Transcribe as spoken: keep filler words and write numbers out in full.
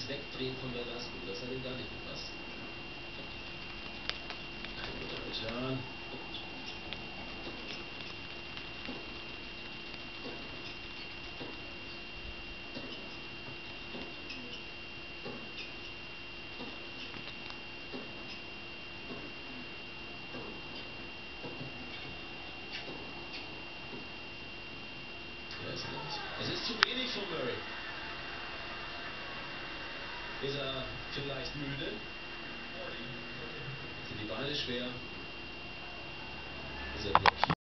dieses Wegdrehen von Velasco, das hat ihm gar nicht gepasst. Ein guter Return. Es ist zu wenig von Murray. Ist er vielleicht müde? Sind die Beine schwer? Ist er blockiert?